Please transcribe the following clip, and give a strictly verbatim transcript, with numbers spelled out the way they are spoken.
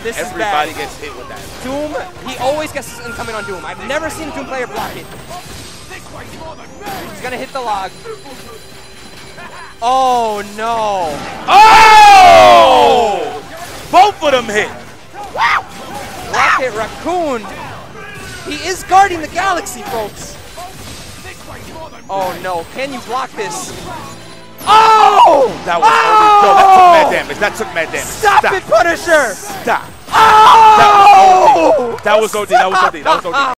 This Everybody is bad. gets hit with that. Doom, he always gets his incoming on Doom. I've never seen a Doom player block it. He's gonna hit the log. Oh no. Oh! Both of them hit. Rocket Raccoon. He is guarding the galaxy, folks. Oh no, can you block this? Oh! That was oh! Yo, that took mad damage. That took mad damage. Stop, Stop. it, Punisher! Stop. Oh! That was O D. That was O D. That was O D. That was O D.